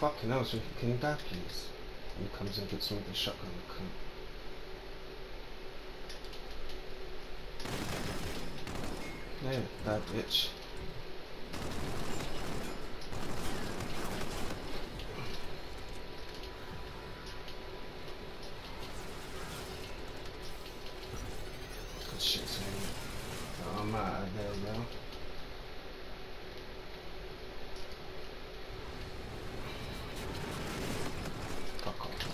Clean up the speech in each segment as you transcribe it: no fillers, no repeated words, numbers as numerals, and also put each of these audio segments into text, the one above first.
fucking hell, so can you die please? And he comes and gets me with the shotgun, yeah, bad bitch. Good shit, man. I'm out of there, yo. Fuck off.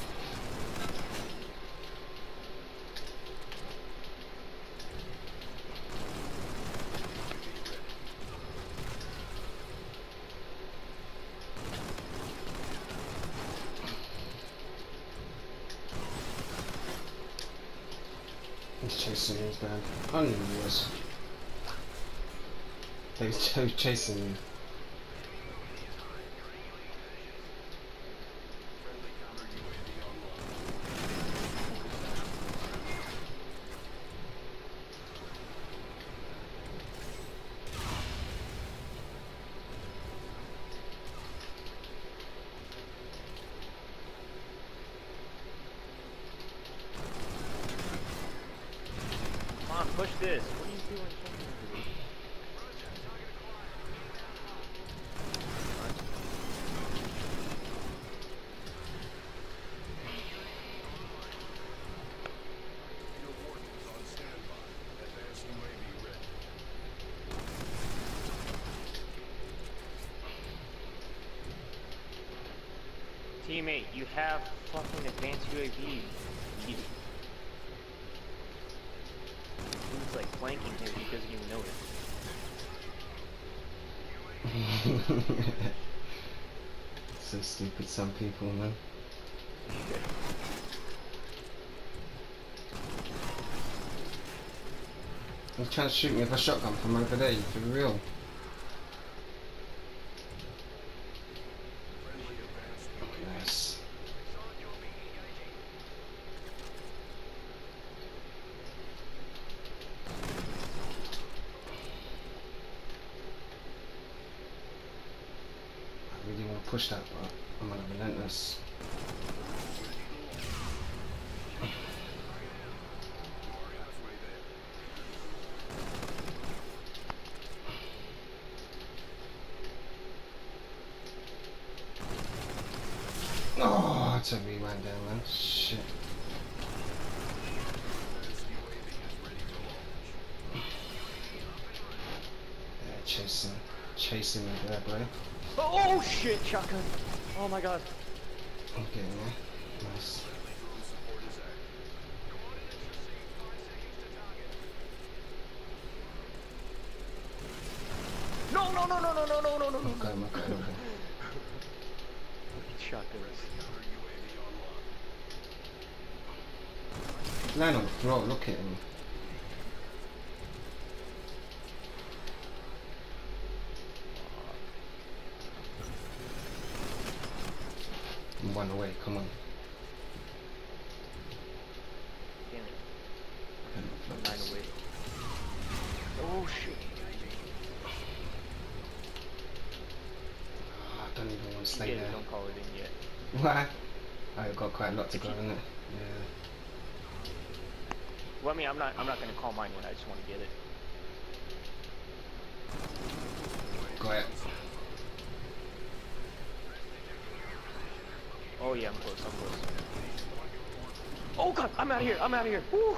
He's chasing me, man. I don't know who he was. He was chasing me. Push this. What are you doing? Teammate, you have fucking advanced UAV. He's like flanking him, he doesn't even notice. So stupid, some people, man. He's trying to shoot me with a shotgun from over there, for real. Nice. I really want to push that, but I'm gonna relentless. Oh, it's a rewind down, man. Shit. Yeah, chasing me there, boy. Oh shit, shotgun. Oh my god. Okay, man. Nice. No, no, no, no, no, no, no, no, no, no. Okay. Shotguns. Land on the throat, look at him. One away, come on. Damn it. 9 away. Oh shit. Oh, I don't even want to stay there. Don't call it in yet. Why? I've got quite a lot to go in it. Yeah. Well, I mean, I'm not gonna call mine when I just want to get it. Got it. Oh yeah, I'm close. Oh god, I'm out of here. Woo!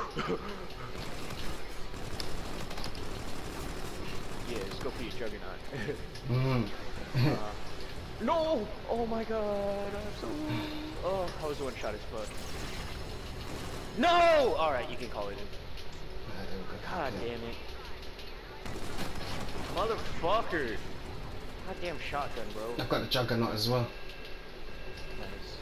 Yeah, just go for your juggernaut. No! Oh my god, I'm so... Oh, I was one shot as fuck. No! Alright, you can call it in. God damn it. Motherfucker! Goddamn shotgun, bro. I've got the juggernaut as well. Nice.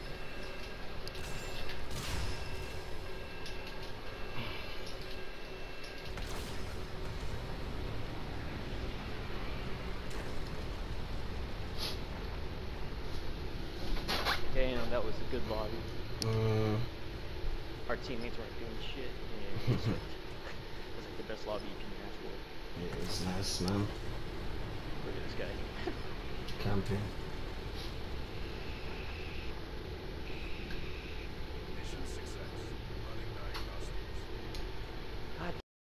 Damn, that was a good lobby. Our teammates weren't doing shit. Yeah, it was like the best lobby you can ask for. Yeah, it's nice, man. Look at this guy. Camping. Mission success.